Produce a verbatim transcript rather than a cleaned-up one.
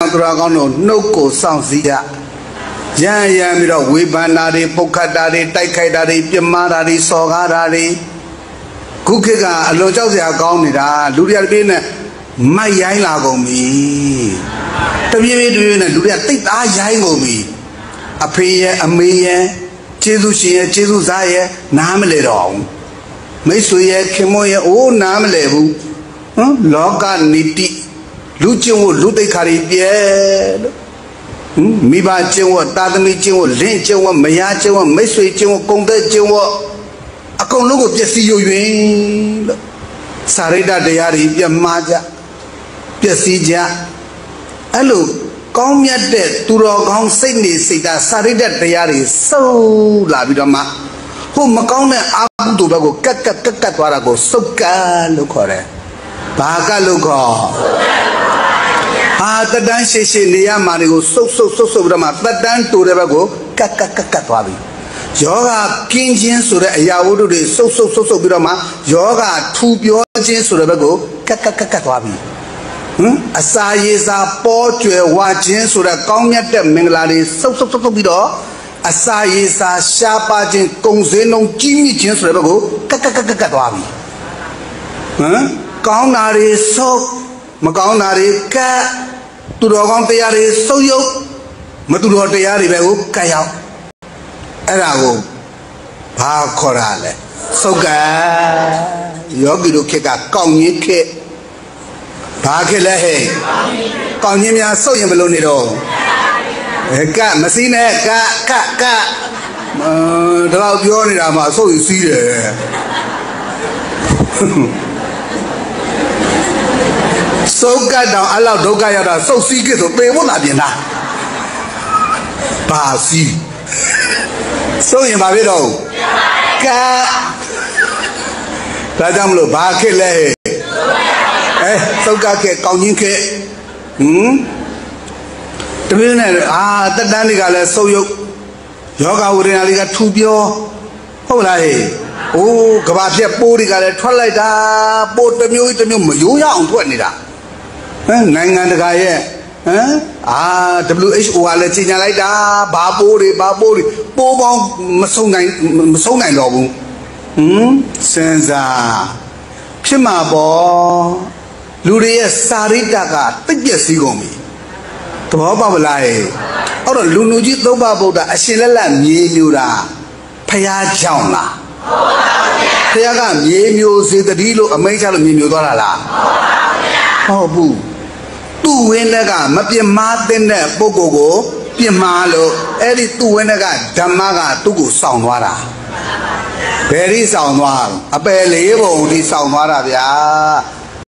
ကြောင့်သူတော်ကောင်းတို့နှုတ်ကိုစောင့်စည်းကြရံရံပြီးတော့ဝေဖန်တာတွေပုတ်ခတ်တာတွေတိုက်ခိုက်တာတွေပြစ်မှားတာတွေစော်ကားတာတွေခုခေတ်ကအလွန်ကြောက်စရာကောင်းနေတာလူတွေကတပြေးနဲ့မိုက်ရိုင်းလာကုန်ပြီတပြေးပြေးတပြေးနဲ့လူတွေကတိတ်သားရိုင်းကုန်ပြီအဖေရဲ့အမေရဲ့ကျေးဇူးရှင်ရဲ့ကျေးဇူးစားရဲ့နားမလဲတော့ဘူးမိတ်ဆွေရဲ့ခင်မွန်းရဲ့အိုးနားမလဲဘူးဟမ်လောကနိတိလူချင်းကိုလူသိက္ခာတွေပြဲလို့ဟမ်မိဘချင်းကိုတာသမီချင်းကိုလင့်ချင်းကိုမယားချင်းကိုမိတ်ဆွေချင်းကိုကုံသက်ချင်းကိုအကုန်လုံးကိုပျက်စီးယွယွင်းလို့စာရိတ္တတရားတွေပြမှားကြပျက်စီးကြအဲ့လိုကောင်းမြတ်တဲ့သူတော်ကောင်းစိတ်နေစိတ်ဓာတ်စာရိတ္တတရားတွေစုပ်လာပြီးတော့မှဟိုမကောင်းတဲ့အာဟုတုဘက်ကိုကက်ကက်ကက်ကက်သွားတာကိုစုပ်ကတ်လို့ခေါ်တယ်ဘာကတ်လို့ခေါ်ဟာတတန်းရှိရှိနေရမှာတွေကိုစုပ်စုပ်စုပ်စုပ်ပြီးတော့မှတတန်းတူတဲ့ဘက်ကိုကက်ကက်ကက်ကက်သွားပြီယောဂကင်းခြင်းဆိုတဲ့အရာဝတ္ထုတွေစုပ်စုပ်စုပ်စုပ်ပြီးတော့မှယောဂထူပြောခြင်းဆိုတဲ့ဘက်ကိုကက်ကက်ကက်ကက်သွားပြီဟမ်အစာရေစာပေါ်ကျွယ်ဝခြင်းဆိုတဲ့ကောင်းမြတ်တဲ့မင်္ဂလာတွေစုပ်စုပ်စုပ်ပြီးတော့အစာရေစာရှားပါခြင်းကုံစင်းလုံးကြီးမြင့်ခြင်းဆိုတဲ့ဘက်ကိုကက်ကက်ကက်ကက်ကက်သွားပြီဟမ်ကောင်းတာတွေစုပ်မကောင်းတာတွေကက်သူတော်ကောင်းတရားတွေစုပ်ယုတ်မသူတော်တရားတွေပဲကိုကက်ရောက်အဲ့ဒါကိုဘာခေါ်ရလဲစုပ်ကယောဂီတို့ခေတ်ကကောင်းကြီးခေတ်ဘာခေတ်လဲဟဲ့ကောင်းကြီးများစုပ်ရင်ဘယ်လိုနေတော့အဲကမစည်းနဲ့ကကကတော့ပြောနေတာမှစုပ်ရစီးတယ်စုပ်ကတောင်အဲ့လောက်ဒုက္ခရောက်တာစုပ်စည်းခေတ်ဆိုပေဖို့လာပြင်လားဘာစီးစုပ်ရင်ဘာဖြစ်တော့ကဒါကြောင့်မလို့ဘာခေတ်လဲအဲစုပ်ကခေတ်ကောင်းကြီးခေတ်ဟမ်တပည့်နဲ့အာတက်တန်းတွေကလည်းစုပ်ယုတ်ယောဂဝေဒနာတွေကထူပြောဟုတ်လားဟဲ့အိုးကဘာပြက်ပိုးတွေကလည်းထွက်လိုက်တာပိုးတစ်မျိုးတစ်မျိုးမယိုးရအောင်ထွက်နေတာဟမ်နိုင်ငံတကာရဲ့ဟမ်အာ W H O ကလည်းကြီးညာလိုက်တာဘာပိုးတွေဘာပိုးတွေပိုးပေါင်းမဆုံးနိုင်မဆုံးနိုင်တော့ဘူးဟမ်စဉ်းစားဖြစ်မှာပေါ့လူတွေရဲ့စာရိတ္တကတိတ်ပြက်စည်းကုန်ပြီသဘောပေါက်မလားအဲ့တော့လူလူကြီးသုံးပါးဗုဒ္ဓအရှင်လက်လက်မြေမျိုးတာဖះကြောင့်လားဟုတ်ပါဘူးဖះကမြေမျိုးစေတတိလို့အမိန့်ချလို့မြေမျိုးသွားတာလားဟုတ်ပါဘူးဟုတ်ဘူးသူ့ဝင်းကမပြင်းမာတဲ့ပုဂ္ဂိုလ်ကိုပြင်းမာလို့အဲ့ဒီသူ့ဝင်းကဓမ္မကသူ့ကိုစောင့်သွားတာဘယ်ဒီစောင့်သွားအပယ်လေးပုံဒီစောင့်သွားတာဗျာ